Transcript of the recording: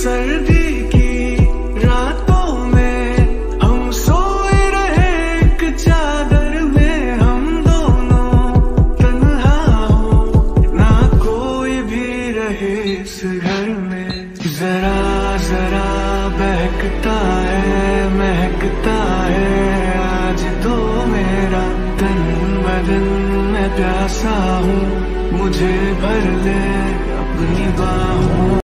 सर्दी की रातों में हम सोए रहे एक चादर में, हम दोनों तन्हा हो ना कोई भी रहे इस घर में। जरा जरा बहकता है महकता है आज तो मेरा तन बदन, मैं प्यासा हूँ मुझे भर ले अपनी बाहों।